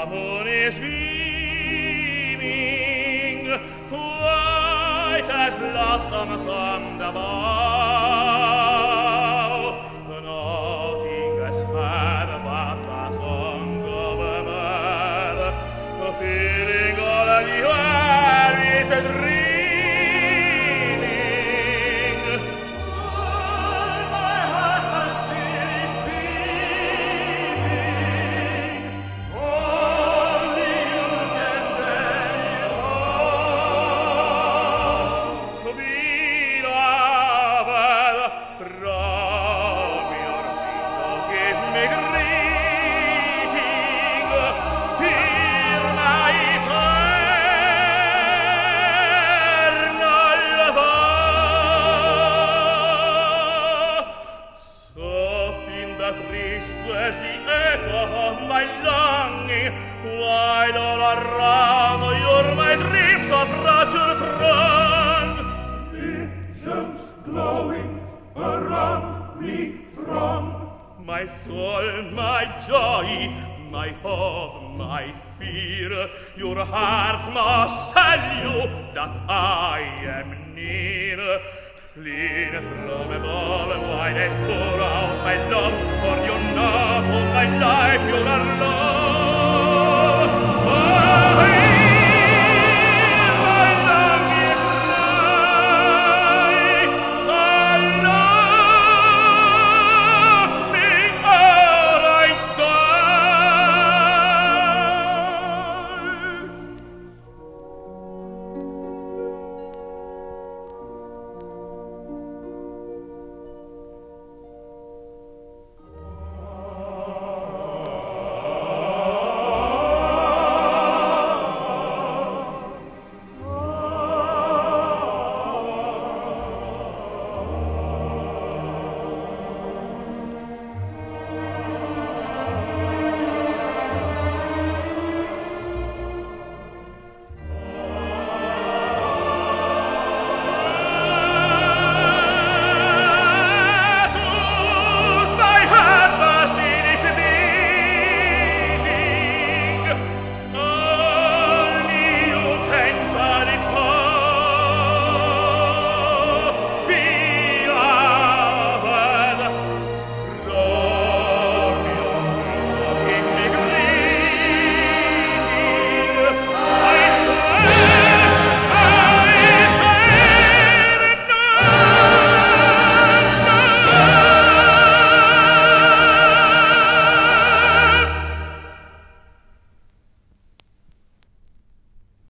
moon is beaming, white as blossoms on the bough. Nothing is sad but the song of a bird, the feeling already wearied and dreaming. All my heart and spirit beating, only you can tell it all. Beloved, from your window give me greeting. Hear my eternal vow. Soft in the trees as the echo of my longing, while all around you're my dreams of rapture throng. Visions glowing around me throng. My soul, my joy, my hope, my fear, your heart must tell you that I am near. Fleeing from above, why they pour out my love for your